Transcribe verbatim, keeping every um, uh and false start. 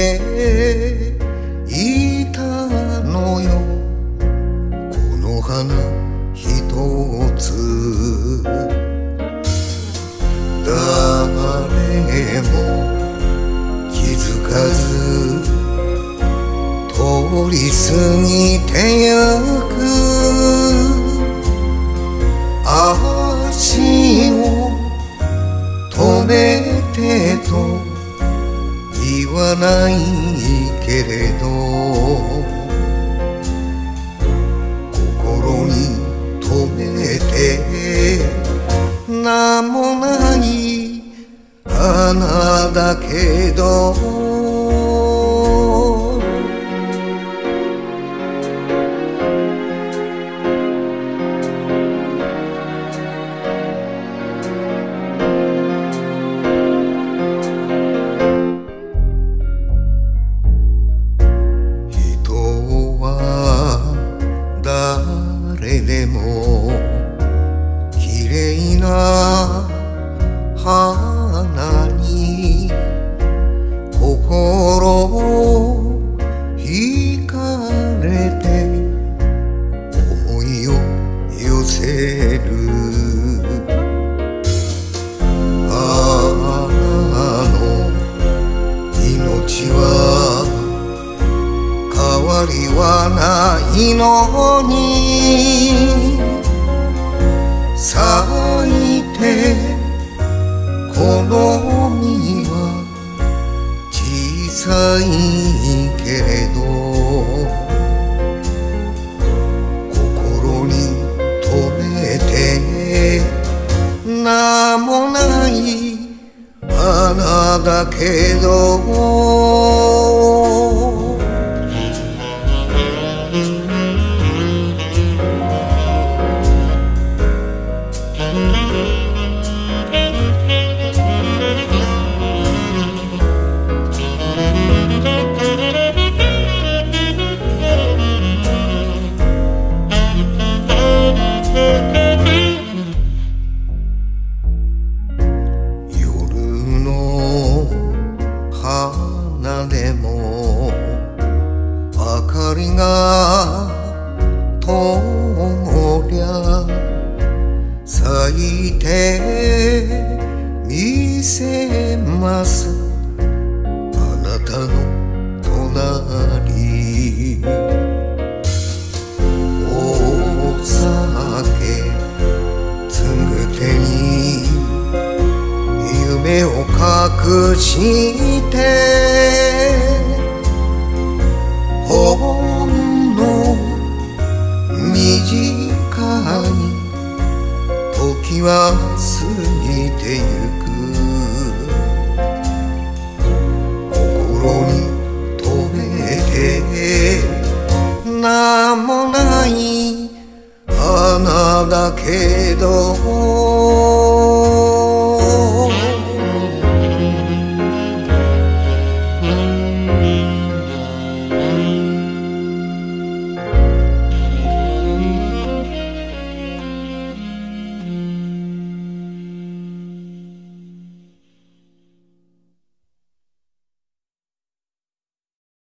ていたのよ。この花ひとつ誰も気づかず通り過ぎてゆく。足を止めてと言わないけれど、心に留めて名もない花だけど、誰でも綺麗な花に心を惹かれて思いを寄せる。あの命は変わりはないのに、咲いてこの実は小さいけれど、心に留めて名もない花だけど、でも明かりが灯りゃ咲いてみせます。あなたの隣お酒継ぐ手に夢を隠してほんの短に時は過ぎてゆく。心に留めて名もない花だけど、